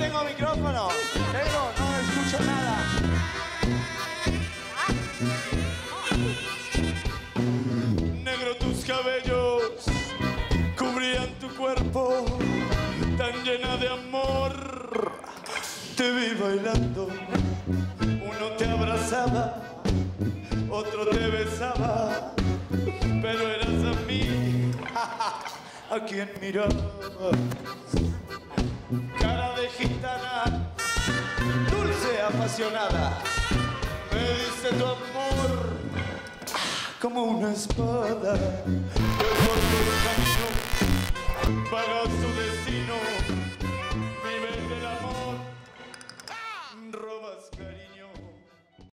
tengo micrófono. No escucho nada. Negro, tus cabellos cubrían tu cuerpo tan llena de amor. Te vi bailando, uno te abrazaba, otro te besaba, pero eras a mí a quien mirabas. Cara de gitana, dulce, apasionada, me diste tu amor como una espada que por tu camino pagaste de